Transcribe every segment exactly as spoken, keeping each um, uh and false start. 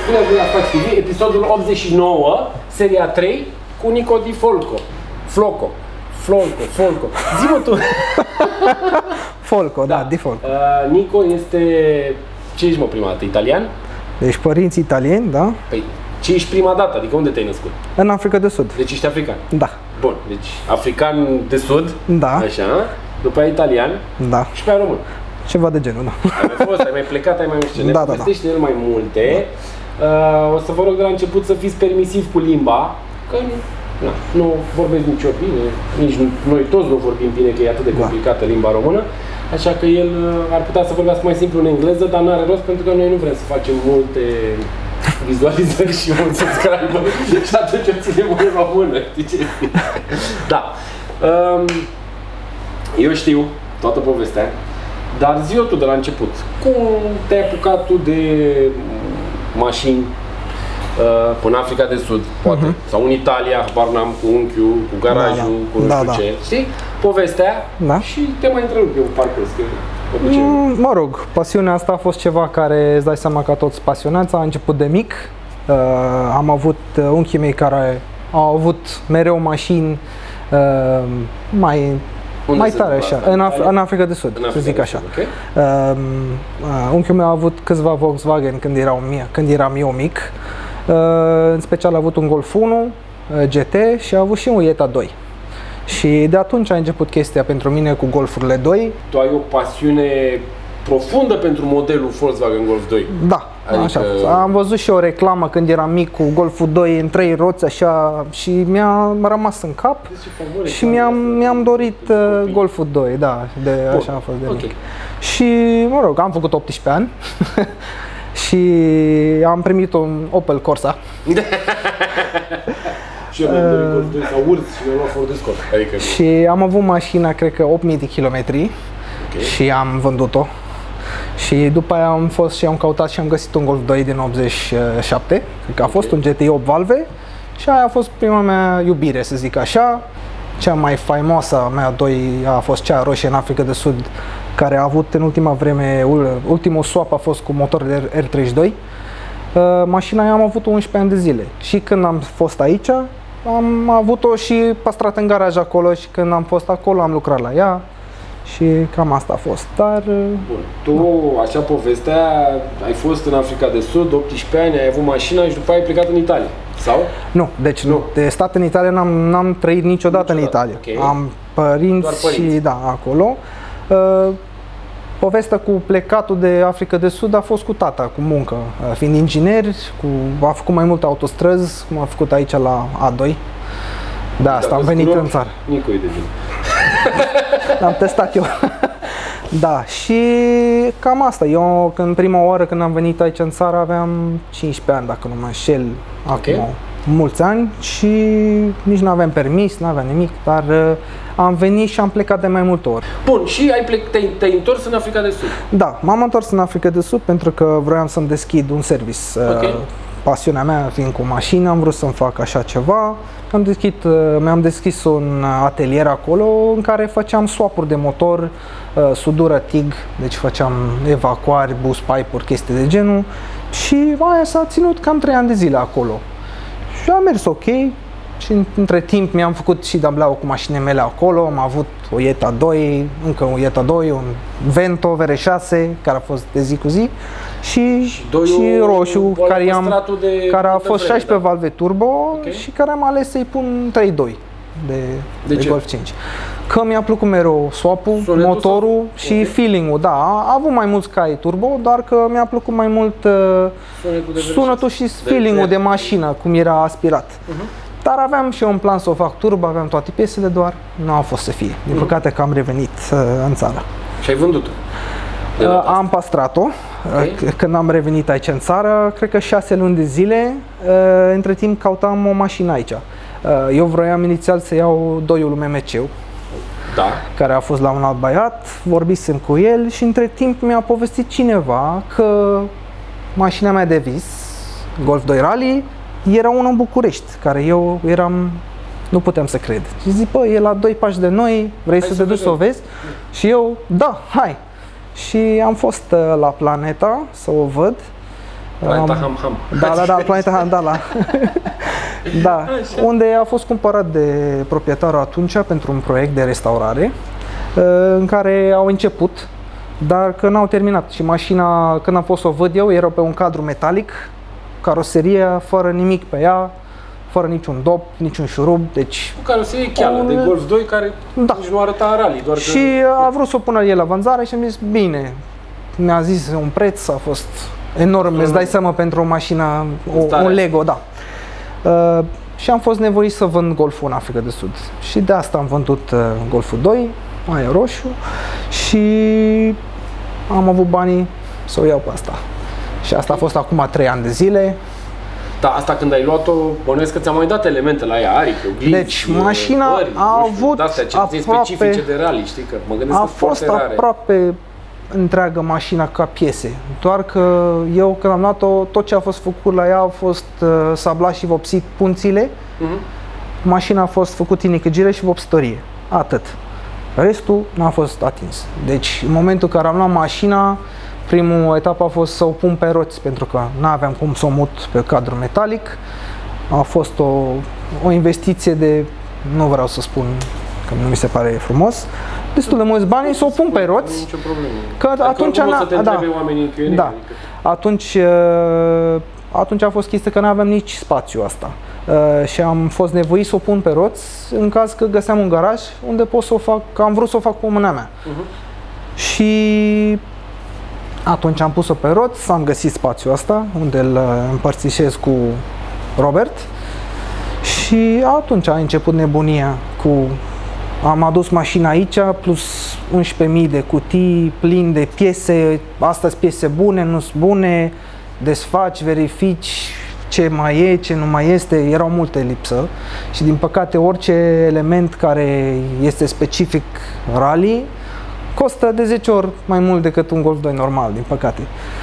Bine ați venit la Sfax T V, episodul optzeci și nouă, seria trei, cu Nico Di Folco. Floco. Folco, Folco. Zi-mă tu! Folco, da, da Di Folco. Uh, Nico este, ce ești mă prima dată, italian? Deci părinți italieni, da? Păi, ce ești prima dată? Adică unde te-ai născut? În Africa de Sud. Deci ești african? Da. Bun, deci african de sud, da. Așa, după aia italian, da. Și pe aia român. Ceva de genul, da. Ai mai fost, ai mai plecat, ai mai nu știu ce, ne da, da, povestește da. el mai multe. Da. Uh, o să vă rog de la început să fiți permisiv cu limba, că na, nu vorbesc nici eu bine, nici noi toți nu vorbim bine, că e atât de complicată da. limba română, așa că el ar putea să vorbească mai simplu în engleză, dar n-are rost pentru că noi nu vrem să facem multe vizualizări și un subscriber și atunci o ținem în română, știi ce? Da. Um, eu știu toată povestea, dar zi-o tu de la început. Cum te-ai apucat tu de mașini uh, până Africa de Sud, poate? Uh-huh. Sau în Italia, habar n-am, cu unchiul, cu garajul, da, da. cu nu da, știu da. ce. Știi? Povestea da. Și te mai întrerup eu parcurs. Mm, mă rog, pasiunea asta a fost ceva care îți dai seama că toți pasionați. A început de mic. Uh, am avut uh, unchii mei care au avut mereu mașini uh, mai... Unde mai tare așa, în, Af în Africa de Sud, în să zic așa. Okay. Uh, uh, unchiul meu a avut câțiva Volkswagen când, erau mie, când eram eu mic. Uh, în special a avut un Golf unu uh, G T și a avut și un Jetta doi. Și de atunci a început chestia pentru mine cu Golfurile doi. Tu ai o pasiune profundă pentru modelul Volkswagen Golf doi. Da, adică... așa. Am văzut și o reclamă când eram mic cu Golful doi în trei roți așa și mi-a rămas în cap și mi-am mi-am dorit uh, Golful doi, da, de Bun. Așa am fost de okay. mic. Și, mă rog, am făcut optsprezece ani și am primit un Opel Corsa. Și eu mi-am dorit Golf doi sau urs și mi-am luat Ford Escort. Adică... Și am avut mașina, cred că opt mii de kilometri okay. și am vândut-o. Și după aia am fost și am căutat și am găsit un Golf doi din optzeci și șapte, cred că a fost okay. un G T I opt valve și aia a fost prima mea iubire, să zic așa. Cea mai faimoasă a mea doi a fost cea roșie în Africa de Sud, care a avut în ultima vreme, ultimul swap a fost cu motor de R treizeci și doi. Uh, mașina aia am avut-o unsprezece ani de zile și când am fost aici, am avut-o și păstrat în garaj acolo și când am fost acolo am lucrat la ea. Și cam asta a fost, dar... Bun, tu, da. așa povestea, ai fost în Africa de Sud, optsprezece ani, ai avut mașina și după aia ai plecat în Italia, sau? Nu, deci nu. De stat în Italia n-am trăit niciodată, niciodată în Italia. Okay. Am părinți, părinți și da, acolo. Uh, povestea cu plecatul de Africa de Sud a fost cu tata, cu muncă. Uh, fiind inginer, cu, a făcut mai multe autostrăzi, cum a făcut aici la A doi. De asta Dacă am venit în țară. Nico e de bine. L-am testat eu. Da, și cam asta. Eu, când prima oară când am venit aici în țară, aveam cincisprezece ani, dacă nu mă înșel, okay. acum mulți ani și nici nu aveam permis, nu aveam nimic, dar uh, am venit și am plecat de mai multe ori. Bun, și ai plec, te-ai, te-ai întors în Africa de Sud? Da, m-am întors în Africa de Sud pentru că vroiam să-mi deschid un service. Okay. Uh, pasiunea mea fiind cu mașini, am vrut să-mi fac așa ceva. Am deschis, mi-am deschis un atelier acolo în care făceam swap-uri de motor, sudură T I G, deci făceam evacuări, bus pipe-uri, chestii de genul și aia s-a ținut cam trei ani de zile acolo. Și a mers ok și între timp mi-am făcut și dubleau cu mașinile mele acolo, am avut o Jetta doi, încă un Jetta doi, un Vento V R șase care a fost de zi cu zi și, și, și roșu care, am, care a fost șaisprezece da. valve turbo okay. și care am ales să-i pun trei doi de, de, de Golf cinci. Că mi-a plăcut mereu swap-ul, motorul sau? și okay. feeling-ul, da, a avut mai mult cai turbo, dar că mi-a plăcut mai mult uh, sunetul, sunetul și feeling-ul de, de mașină, cum era aspirat. Uh-huh. Dar aveam și eu un plan să o fac turbo, aveam toate piesele, doar nu a fost să fie. Din păcate că am revenit uh, în țară. Și ai vândut-o? Uh, am păstrat-o. Okay. Uh, când am revenit aici în țară, cred că șase luni de zile, uh, între timp căutam o mașină aici. Uh, eu vroiam inițial să iau doiul M M C-ul, da. care a fost la un alt băiat, vorbisem cu el și între timp mi-a povestit cineva că mașina mea de vis, Golf doi Rally, era unul în București, care eu eram, nu puteam să cred. Și zic, bă, e la doi pași de noi, vrei hai să, să te duci să o vezi? Și eu, da, hai. Și am fost uh, la Planeta să o văd Planeta Ham Ham. Da, da, da, Planeta Ham, da, la. Da, unde a fost cumpărat de proprietarul atunci pentru un proiect de restaurare în care au început, dar că n-au terminat. Și mașina, când am fost să o văd eu, era pe un cadru metalic, caroseria fără nimic pe ea, fără niciun dop, niciun șurub, deci... Cu caroserie cheală, un... de Golf doi, care da. Nici nu arăta în rally, doar și că... a vrut să o pună el la vânzare și am zis, bine, mi-a zis un preț, a fost enorm, îți dai seama pentru o mașină, o, un Lego, da. Uh, și am fost nevoit să vând Golful în Africa de Sud. Și de asta am vândut uh, Golful doi, aia roșu, și am avut banii să o iau pe asta. Și asta a fost acum trei ani de zile. Da, asta când ai luat-o, bănuiesc că ți-am mai dat elemente la ea, aripi, oglinzi, deci mașina pări, a avut aproape, specifice de rally, știi, că mă gândesc a că fost foarte rare. Aproape întreagă mașina ca piese, doar că eu când am luat-o, tot ce a fost făcut la ea a fost uh, sablat și vopsit punțile, uh-huh. Mașina a fost făcut inicăgire și vopsitorie, atât. Restul n-a fost atins. Deci în momentul în care am luat mașina, primul etapă a fost să o pun pe roți, pentru că nu aveam cum să o mut pe cadru metalic. A fost o, o investiție de, nu vreau să spun că nu mi se pare frumos, destul de mulți bani să o pun pe roți. Nicio problemă. Că Dacă atunci nu să te da, oamenii Q and A, da. Adică... Atunci, atunci a fost chestia că nu aveam nici spațiu asta. Și am fost nevoit să o pun pe roți în caz că găseam un garaj unde pot să o fac, că am vrut să o fac cu mâna mea. Uh-huh. Și atunci am pus-o pe roți, am găsit spațiul ăsta unde îl împărțișez cu Robert și atunci a început nebunia cu... Am adus mașina aici plus unsprezece mii de cutii plin de piese, astea-s piese bune, nu-s bune, desfaci, verifici ce mai e, ce nu mai este, erau multe lipsă și din păcate orice element care este specific rally costă de zece ori mai mult decât un Golf doi normal, din păcate.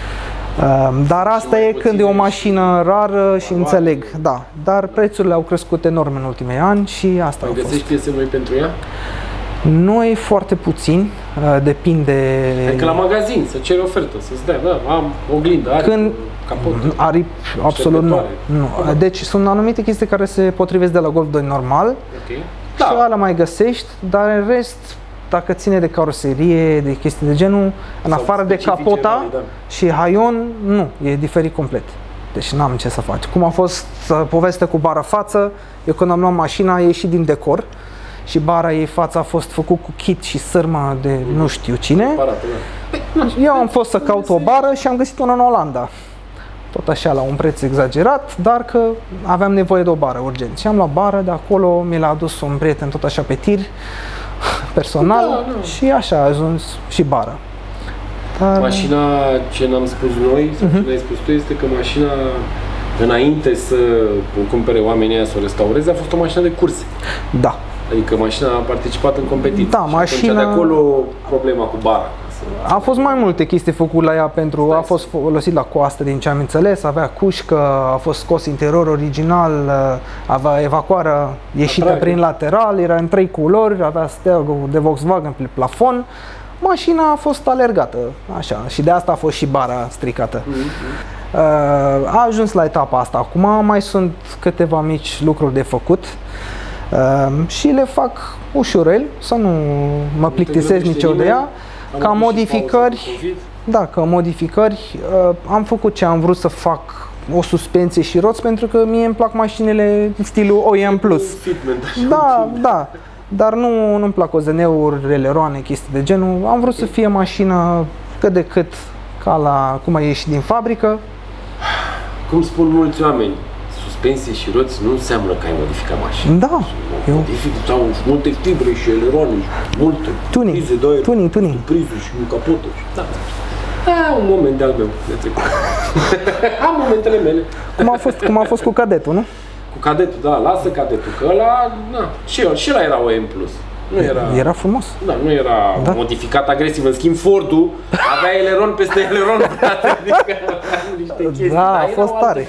Dar asta e când e o mașină rară și înțeleg, da. Dar prețurile au crescut enorm în ultimii ani și asta a fost. Găsești piese noi pentru ea? Noi foarte puțin, depinde... Adică la magazin, să ceri ofertă, să-ți dea, da, am oglindă, aripi, când... capot. Aripi, absolut nu. nu. Deci sunt anumite chestii care se potrivesc de la Golf doi normal, okay. Da. Și ala mai găsești, dar în rest, dacă ține de caroserie, de chestii de genul, în afară de capota și haion, nu, e diferit complet. Deci n-am ce să faci. Cum a fost uh, povestea cu bara față, eu când am luat mașina a ieșit din decor și bara ei față a fost făcut cu kit și sârmă de nu știu cine. Eu am fost să caut o bară și am găsit una în Olanda. Tot așa, la un preț exagerat, dar că aveam nevoie de o bară urgent. Și am luat bară, de acolo mi l-a adus un prieten tot așa pe tir, personal, da, da. Și așa a ajuns și bară. Dar... Mașina, ce n-am spus noi, sau uh-huh. ce n-ai spus tu, este că mașina, înainte să o cumpere oamenii aia să o restaureze, a fost o mașină de curse. Da. Adică mașina a participat în competiție. Da, și mașina... de acolo problema cu bara. A fost mai multe chestii făcute la ea pentru, a fost folosit la coastă din ce am înțeles, avea cușcă, a fost scos interior original, avea evacuarea ieșită Atrag. prin lateral, era în trei culori, avea steagul de Volkswagen pe plafon. Mașina a fost alergată, așa, și de asta a fost și bara stricată. Mm-hmm. A ajuns la etapa asta, acum mai sunt câteva mici lucruri de făcut. Și le fac ușurel, să nu mă plictisesc nici eu de ea. Ca modificări, da, ca modificări, uh, am făcut ce am vrut să fac, o suspensie și roți, pentru că mie îmi plac mașinile în stilul O E M plus. Da, da, dar nu, nu-mi plac O Z N-uri, releroane, chestii de genul. Am vrut să fie mașină cât de cât ca la cum a ieșit din fabrică. Cum spun mulți oameni, suspensie și roți nu înseamnă că ai modificat mașina. Da. Eu modific, au multe fibre și eleroane, multe tuning, prize de aer, tuning, tuning. Prizuri și un capotă. Da. E un moment de-al meu de trecut. Am momentele mele. Cum a fost, cum a fost cu cadetul, nu? Cu cadetul, da, lasă cadetul, că ăla, na, și el, și ăla era O E M plus. Nu era, era frumos. Da, nu era da. modificat agresiv. În schimb, Fordul avea eleron peste eleron. Adică niște chestii. Da, a fost tare.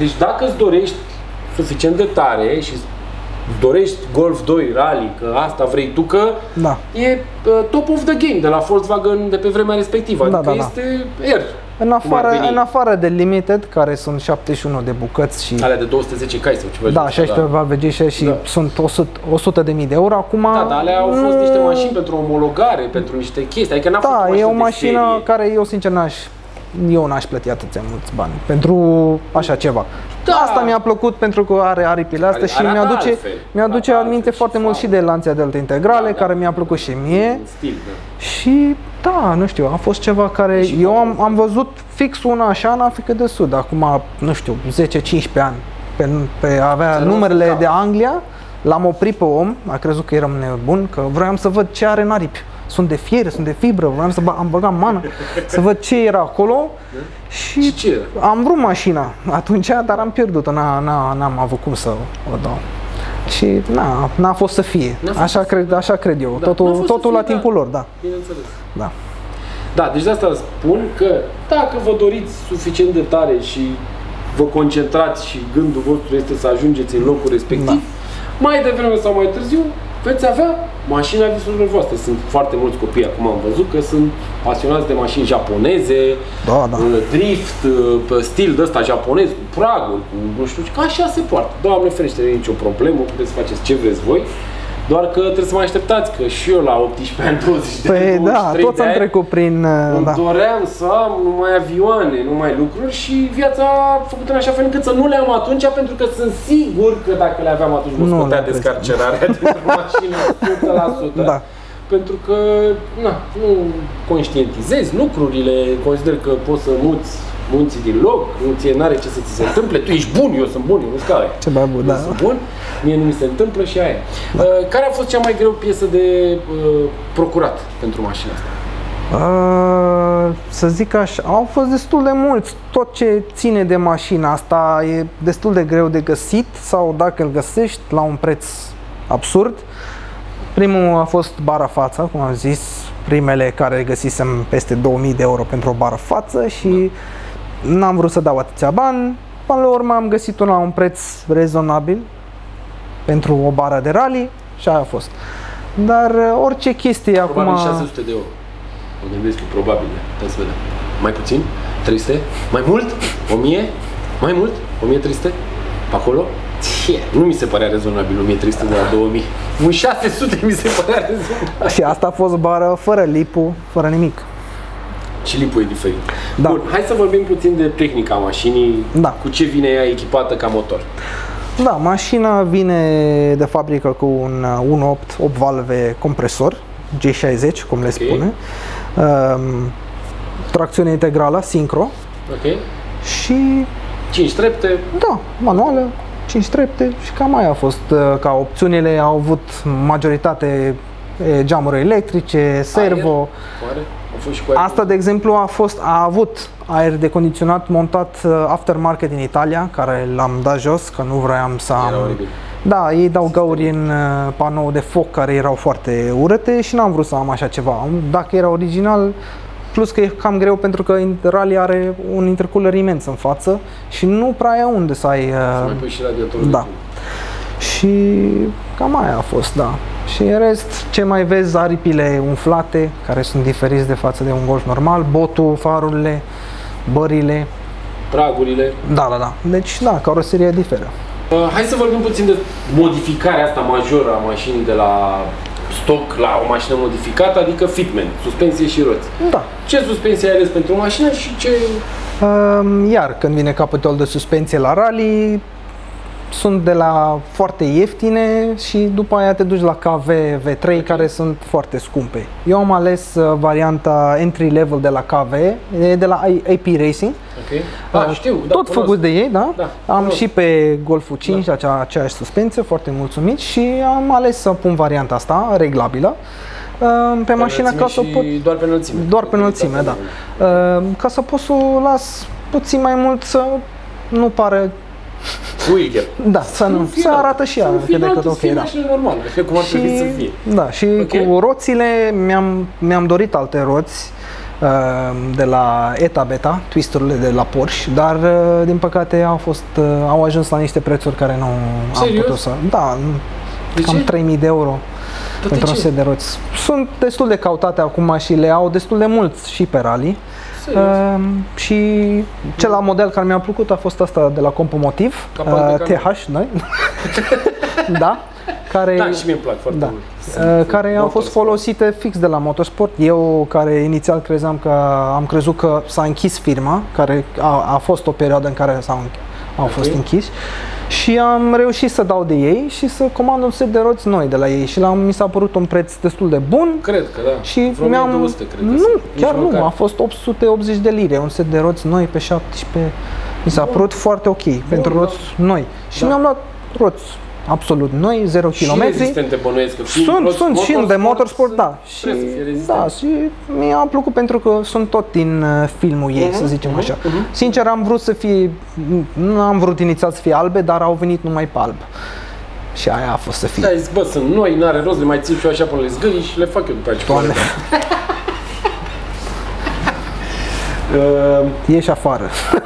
deci dacă îți dorești suficient de tare și dorești Golf doi Rally, că asta vrei tu, că da. e uh, top of the game de la Volkswagen de pe vremea respectivă, da, adică da, este air. În afară, în afară de Limited, care sunt șaptezeci și unu de bucăți și... alea de două sute zece cai sau ceva. Da, șaisprezece valve G șase și da. sunt o sută de mii de euro. Acum... Da, dar alea au fost niște mașini pentru omologare, pentru niște chestii, adică n-a da, fost o e o mașină mașină care eu sincer n-aș... Eu n-aș plăti atâția mulți bani pentru așa ceva. Da. Asta mi-a plăcut pentru că are aripile astea și mi-aduce mi-aduce aminte foarte mult și de Lancia Delta integrale, da, da, care mi-a plăcut și mie. Stil, da. Și da, nu știu, a fost ceva care și eu am, am văzut fix una așa în Africa de Sud, acum, nu știu, zece cincisprezece ani, pe, pe avea Ță numerele de Anglia, l-am oprit pe om, a crezut că eram nebun, că vroiam să văd ce are în aripi. Sunt de fier, sunt de fibră, vreau să am băgat mană să văd ce era acolo și, și ce? Am vrut mașina atunci, dar am pierdut-o, n-am avut cum să o dau. Și na, n-a fost să fie, așa cred, așa cred eu, da, totul, totul la fie, timpul da. lor, da. Bineînțeles. Da. Da, deci de asta spun că dacă vă doriți suficient de tare și vă concentrați și gândul vostru este să ajungeți în locul respectiv, da. mai devreme sau mai târziu veți avea mașina visurilor voastre. Sunt foarte mulți copii, acum am văzut, că sunt pasionați de mașini japoneze, da, da. drift, pe stil de ăsta japonez, cu praguri, cu nu știu ce, că așa se poartă. Doamne ferește, nu e nicio problemă, puteți să faceți ce vreți voi. Doar că trebuie să mă așteptați, că și eu la optsprezece ani, douăzeci de ani, păi da, toți am trecut prin... Îmi da. doream să am numai avioane, numai lucruri și viața a făcut în așa fel încât să nu le am atunci, pentru că sunt sigur că dacă le aveam atunci mă scotea descarcerarea dintr-o mașină o sută la sută. Da. Pentru că na, nu conștientizezi lucrurile, consider că poți să muți munții din loc, nu ție n-are ce să ți se întâmple, tu ești bun, eu sunt bun, eu nu scale. Ce mai bun, da. Sunt bun, mie nu mi se întâmplă și aia. Da. Uh, care a fost cea mai greu piesă de uh, procurat pentru mașina asta? Uh, să zic așa, au fost destul de mulți. Tot ce ține de mașina asta e destul de greu de găsit sau dacă îl găsești la un preț absurd. Primul a fost bara față, cum am zis, primele care găsisem peste două mii de euro pentru o bară față și n-am vrut să dau atâția bani. Până la urmă am găsit-o la un preț rezonabil pentru o bară de rally și aia a fost. Dar orice chestie probabil acum... Probabil șase sute de euro. Mă gândesc că probabil, hai să vedem. Mai puțin? trei sute? Mai mult? o mie? Mai mult? o mie trei sute? Pe acolo? Ție, nu mi se părea rezonabil o mie trei sute de la două mii. Un șase sute mi se părea rezonabil. Și asta a fost bară fără lipul, fără nimic. Și lipul e diferit. Da. Bun, hai să vorbim puțin de tehnica mașinii, da. Cu ce vine ea echipată ca motor. Da, mașina vine de fabrică cu un unu virgulă opt, opt valve compresor, G șaizeci, cum le okay. spune. Um, tracțiune integrală, sincro. Ok. Și... cinci trepte. Da, manuală, cinci trepte și cam aia a fost. Ca opțiunile au avut majoritate geamuri electrice, servo. Aer. A fost și cu aer. Asta, de exemplu, a fost, a avut aer de condiționat montat aftermarket din Italia, care l-am dat jos, că nu vroiam să am... Da, ei dau gauri în panou de foc care erau foarte urâte și n-am vrut să am așa ceva. Dacă era original, plus că e cam greu pentru că rally are un intercooler imens în față și nu prea ai unde să ai... Să mai pui și radiatorul. Da. Și cam aia a fost, da. Și în rest, ce mai vezi, aripile umflate, care sunt diferiți de față de un Golf normal, botul, farurile, bările. Pragurile. Da, da, da. Deci, da, caroseria diferă. Uh, hai să vorbim puțin de modificarea asta majoră a mașinii de la stock la o mașină modificată, adică fitment, suspensie și roți. Da. Ce suspensie ai ales pentru mașină și ce... Uh, iar, când vine capitol de suspensie la rally, sunt de la foarte ieftine și după aia te duci la K V, V trei, okay. care sunt foarte scumpe. Eu am ales uh, varianta entry level de la K V, de la A P Racing. Okay. Ah, uh, știu, da, tot făcut de ei, da? da am cunosc. Și pe Golful cinci da. acea, aceeași suspensie, foarte mulțumit și am ales să pun varianta asta, reglabilă. Uh, pe, pe mașina ca să pot... Doar pe înălțime. Doar pe înălțime, da. Uh, ca să pot să o las puțin mai mult să nu pare... Wheelgap. Da, să nu, să arată și ea cât de cât ok, da. Normal, cum ar trebui să fie. Da, și okay. cu roțile mi-am mi-am dorit alte roți. de la Eta Beta, twisterurile de la Porsche, dar din păcate au fost au ajuns la niște prețuri care nu Serios? am putut să. Da, de cam ce? trei mii de euro. Dar pentru de un ce? set de roți. Sunt destul de cautate acum și le au destul de mulți și pe rally. Uh, și celălalt model care mi-a plăcut a fost asta de la Compomotiv, uh, T H, da? Da, care, da, și mie îmi plac foarte da, mult. Uh, care au fost folosite fix de la motorsport. Eu, care inițial crezeam că am crezut că s-a închis firma, care a, a fost o perioadă în care s-au au okay. fost închiși, și am reușit să dau de ei și să comand un set de roți noi de la ei și la mi s-a părut un preț destul de bun. Cred că da. Și vreo mi-am o mie două sute, cred. Nu, chiar nu, măcar. A fost opt sute optzeci de lire, un set de roți noi pe șaptesprezece. Mi s-a părut foarte ok bun, pentru roți da. noi. Și da. mi-am luat roți absolut noi, zero kilometri. Și rezistente, bănuiesc că sunt, sunt și de motorsport, da. Și, da, și mi-a plăcut pentru că sunt tot din uh, filmul ei, uh-huh, să zicem uh-huh, așa. Uh-huh. Sincer, am vrut să fie, nu am vrut inițial să fie albe, dar au venit numai pe alb. Și aia a fost să fie. Da, zic, bă, sunt noi, n-are rost, le mai țin și eu așa până le zgâri și le fac eu după aceea. uh, Ieși afară.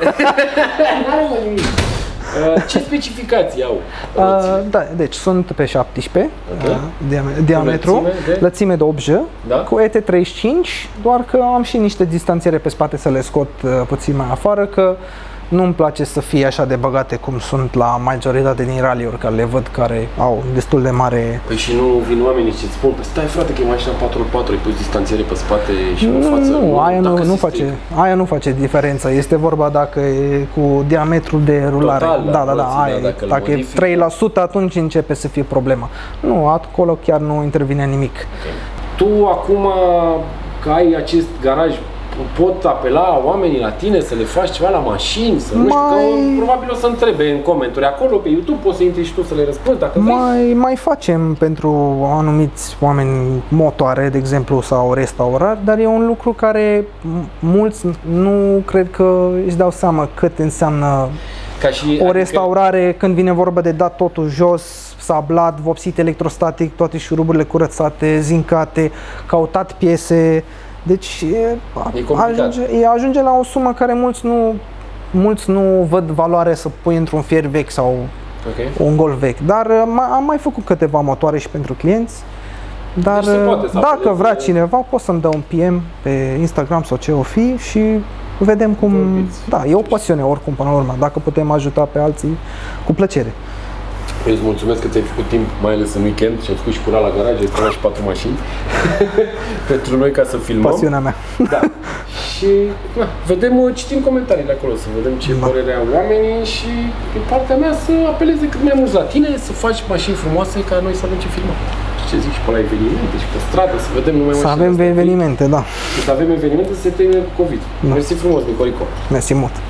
N-are mă nimic. Ce specificații au? Uh, da, deci sunt pe șaptesprezece, okay. uh, diam- diametru, lățime de, lățime de opt J, da? Cu E T treizeci și cinci, doar că am și niște distanțiere pe spate să le scot uh, puțin mai afară, că nu-mi place să fie așa de băgate cum sunt la majoritate din rally-uri, care le văd care au destul de mare... Păi și nu vin oamenii și îți spun, păi stai frate că e mașina patru pe patru, îi pui distanțiere pe spate și în față. Nu, nu, aia nu, nu face, stric. aia nu face diferența, este vorba dacă e cu diametrul de rulare. Total, da, da, da, da, aia, dacă, dacă e trei la sută atunci începe să fie problema. Nu, acolo chiar nu intervine nimic. Okay. Tu acum că ai acest garaj, pot apela oamenii la tine să le faci ceva la mașini, să nu știu, că probabil o să întrebe în comentarii acolo pe YouTube, poți să intri și tu să le răspunzi dacă vrei. Mai, mai facem pentru anumiți oameni motoare, de exemplu, sau restaurări, dar e un lucru care mulți nu cred că își dau seama cât înseamnă ca și, o restaurare, adică... când vine vorba de dat totul jos, sablat, vopsit electrostatic, toate șuruburile curățate, zincate, căutat piese. Deci e, ajunge, e, ajunge la o sumă care mulți nu, mulți nu văd valoare să pui într-un fier vechi sau okay. un Golf vechi. Dar am mai făcut câteva motoare și pentru clienți. Dar deci poate, dacă vrea de... cineva, poți să-mi dă un P M pe Instagram sau ce o fi și vedem cum... Vorbiți. Da, e o pasiune oricum până la urmă. Dacă putem ajuta pe alții, cu plăcere. Eu îți mulțumesc că ți-ai făcut timp, mai ales în weekend, și ai făcut și curat la garaj, ai spălat și patru mașini pentru noi ca să filmăm. Pasiunea mea. Da. Și na, vedem, citim comentariile acolo, să vedem ce da. părere au oamenii și din partea mea să apeleze cât mai mult la tine, să faci mașini frumoase ca noi să avem ce filma. Ce zici, și pe la evenimente și pe stradă, să vedem numai mașini. Să avem evenimente, da. Și să avem evenimente să se termine cu COVID. Da. Mersi frumos, Nicolico. Mersi mult.